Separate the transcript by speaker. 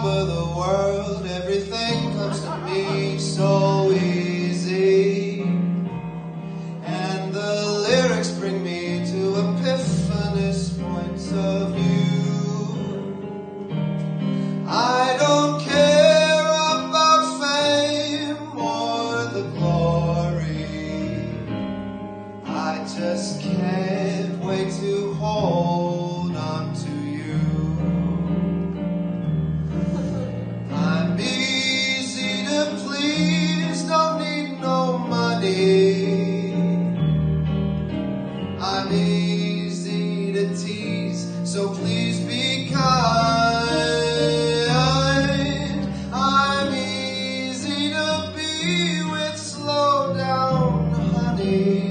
Speaker 1: top of the world. Everything comes to me so easy, and the lyrics bring me to epiphanous points of view. I don't care about fame or the glory, I just can't wait to hold on to you. I'm easy to please, don't need no money. I'm easy to tease, so please be kind. I'm easy to be with, slow down, honey.